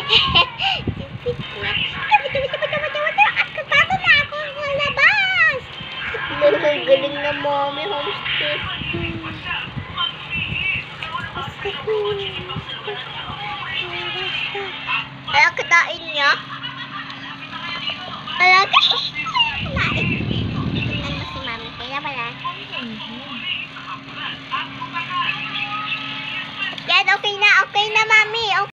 Sipit na. At katado na ako sa labas. Galing na mommy homestay. Alam, kitain niya. Alam, kitain. Tingnan mo si mami. Kaya pala. Yan, okay na mami. Okay.